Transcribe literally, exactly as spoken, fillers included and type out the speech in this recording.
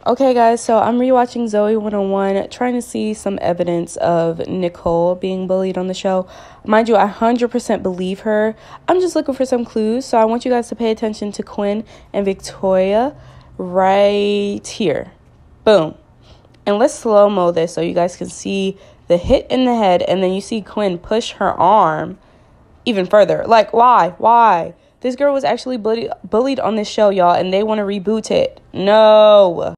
Okay, guys, so I'm rewatching Zoey one oh one, trying to see some evidence of Nicole being bullied on the show. Mind you, I one hundred percent believe her. I'm just looking for some clues, so I want you guys to pay attention to Quinn and Victoria right here. Boom. And let's slow-mo this so you guys can see the hit in the head, and then you see Quinn push her arm even further. Like, why? Why? This girl was actually bullied, bullied on this show, y'all, and they want to reboot it. No.